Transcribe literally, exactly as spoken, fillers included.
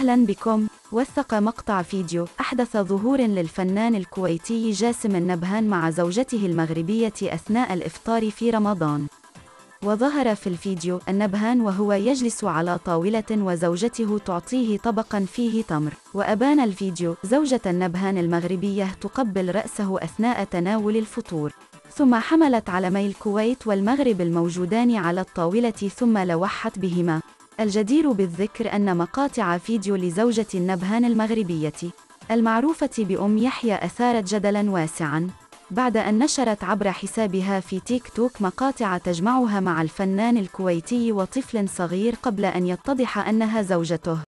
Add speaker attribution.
Speaker 1: أهلا بكم. وثق مقطع فيديو أحدث ظهور للفنان الكويتي جاسم النبهان مع زوجته المغربية أثناء الإفطار في رمضان. وظهر في الفيديو النبهان وهو يجلس على طاولة وزوجته تعطيه طبقا فيه تمر، وأبان الفيديو زوجة النبهان المغربية تقبل رأسه أثناء تناول الفطور، ثم حملت علمي الكويت والمغرب الموجودان على الطاولة ثم لوحت بهما. الجدير بالذكر أن مقاطع فيديو لزوجة النبهان المغربية المعروفة بأم يحيى أثارت جدلا واسعا، بعد أن نشرت عبر حسابها في تيك توك مقاطع تجمعها مع الفنان الكويتي وطفل صغير قبل أن يتضح أنها زوجته.